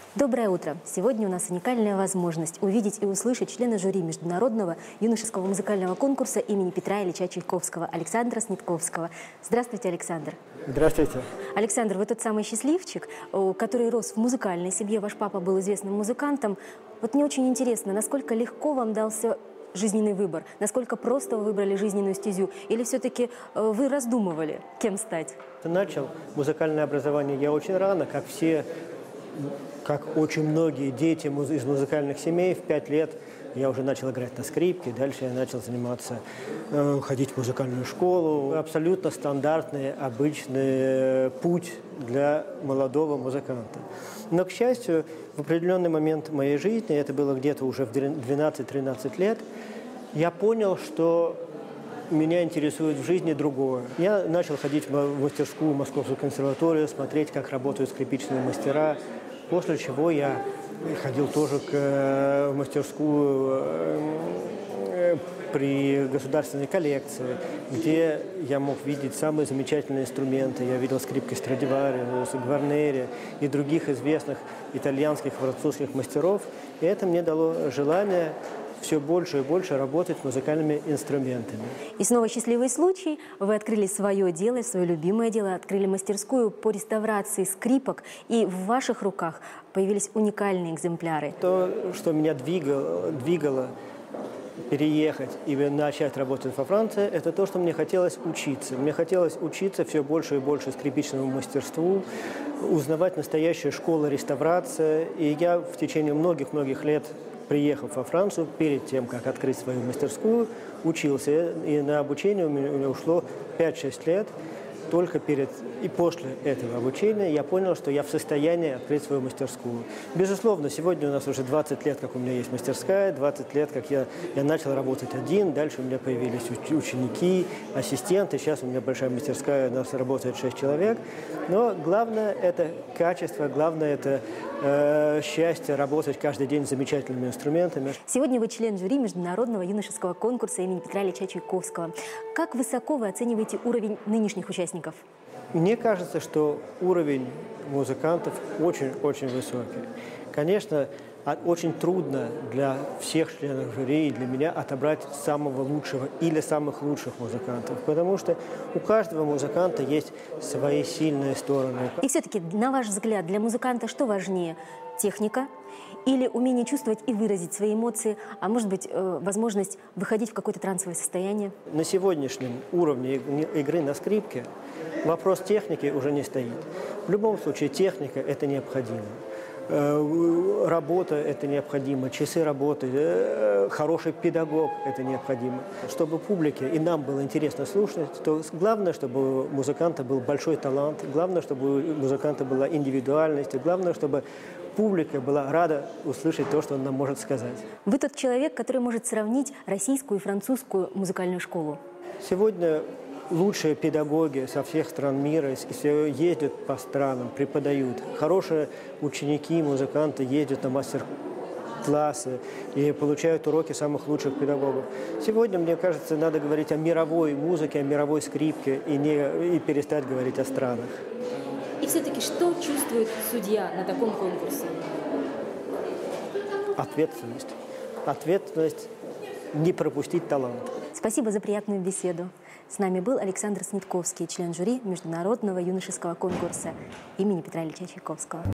Доброе утро! Сегодня у нас уникальная возможность увидеть и услышать члена жюри международного юношеского музыкального конкурса имени Петра Ильича Чайковского Александра Снитковского. Здравствуйте, Александр! Здравствуйте! Александр, вы тот самый счастливчик, который рос в музыкальной семье, ваш папа был известным музыкантом. Вот мне очень интересно, насколько легко вам дался жизненный выбор, насколько просто вы выбрали жизненную стезю, или все-таки вы раздумывали, кем стать? Начал музыкальное образование я очень рано, как очень многие дети из музыкальных семей. В 5 лет я уже начал играть на скрипке, дальше я начал заниматься, ходить в музыкальную школу. Абсолютно стандартный, обычный путь для молодого музыканта. Но, к счастью, в определенный момент моей жизни, это было где-то уже в 12-13 лет, я понял, что меня интересует в жизни другое. Я начал ходить в мастерскую, в Московскую консерваторию, смотреть, как работают скрипичные мастера, после чего я ходил тоже в мастерскую при государственной коллекции, где я мог видеть самые замечательные инструменты. Я видел скрипки Страдивари, Гварнери и других известных итальянских, французских мастеров. И это мне дало желание все больше и больше работать с музыкальными инструментами. И снова счастливый случай. Вы открыли свое дело, свое любимое дело, открыли мастерскую по реставрации скрипок, и в ваших руках появились уникальные экземпляры. То, что меня двигало переехать и начать работать во Франции, это то, что мне хотелось учиться. Мне хотелось учиться все больше и больше скрипичному мастерству, узнавать настоящую школу реставрации. И я в течение многих-многих лет, приехав во Францию, перед тем, как открыть свою мастерскую, учился. И на обучение у меня ушло 5-6 лет. Только перед и после этого обучения я понял, что я в состоянии открыть свою мастерскую. Безусловно, сегодня у нас уже 20 лет, как у меня есть мастерская, 20 лет, как я начал работать один, дальше у меня появились ученики, ассистенты, сейчас у меня большая мастерская, у нас работает 6 человек. Но главное – это качество, главное – это счастье работать каждый день с замечательными инструментами. Сегодня вы член жюри международного юношеского конкурса имени Петра Ильича Чайковского. Как высоко вы оцениваете уровень нынешних участников? Мне кажется, что уровень музыкантов очень-очень высокий. Конечно, очень трудно для всех членов жюри и для меня отобрать самого лучшего или самых лучших музыкантов, потому что у каждого музыканта есть свои сильные стороны. И все-таки, на ваш взгляд, для музыканта что важнее? Техника или умение чувствовать и выразить свои эмоции, а может быть, возможность выходить в какое-то трансовое состояние? На сегодняшнем уровне игры на скрипке вопрос техники уже не стоит. В любом случае, техника – это необходимо. Работа – это необходимо, часы работы, хороший педагог – это необходимо. Чтобы публике и нам было интересно слушать, то главное, чтобы у музыканта был большой талант, главное, чтобы у музыканта была индивидуальность, и главное, чтобы публика была рада услышать то, что он нам может сказать. Вы тот человек, который может сравнить российскую и французскую музыкальную школу. Сегодня лучшие педагоги со всех стран мира ездят по странам, преподают. Хорошие ученики, музыканты ездят на мастер-классы и получают уроки самых лучших педагогов. Сегодня, мне кажется, надо говорить о мировой музыке, о мировой скрипке и перестать говорить о странах. И все-таки что чувствует судья на таком конкурсе? Ответственность. Ответственность не пропустить талант. Спасибо за приятную беседу. С нами был Александр Снитковский, член жюри международного юношеского конкурса имени Петра Ильича Чайковского.